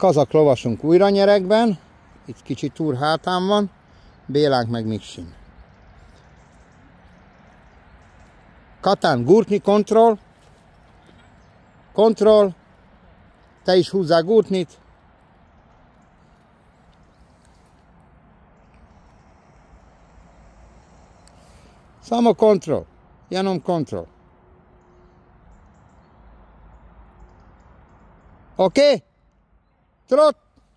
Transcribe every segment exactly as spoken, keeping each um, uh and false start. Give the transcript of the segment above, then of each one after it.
Kazak lovasunk újra nyeregben, itt kicsit túr hátán van, Bélánk meg Miksin. Katán, gurtni, kontroll, kontroll, te is húzzál gurtnit. Samo kontroll, jenom kontroll. Oké? Okay? Trot!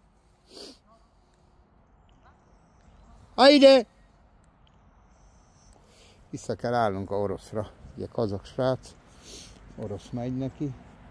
Ajde! Vissza kell állnunk a oroszra. Ugye kazak srác, orosz megy neki.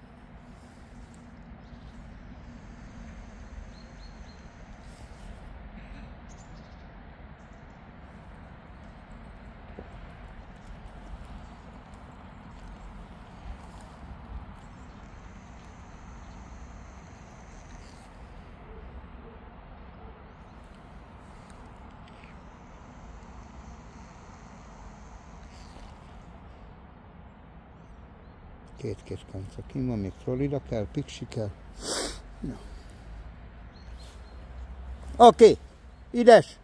Két kétkanca kim van, még Florida kell, Pixi kell. No. Oké, okay. Ides!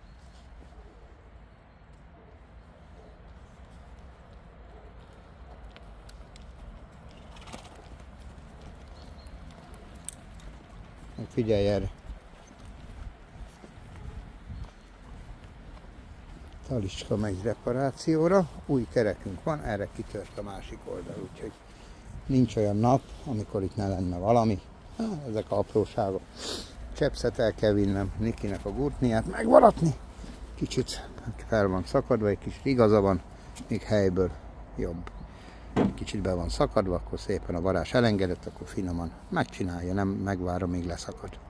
Figyelj erre! Talicska megy reparációra, új kerekünk van, erre kitört a másik oldal, úgyhogy nincs olyan nap, amikor itt ne lenne valami. Há, ezek apróságok. Csepszet el kell vinnem, Nikinek a gurtniát megvaratni. Kicsit fel van szakadva, egy kicsit igaza van, még helyből jobb. Kicsit be van szakadva, akkor szépen a varázs elengedett, akkor finoman megcsinálja, nem megvárom, még leszakad.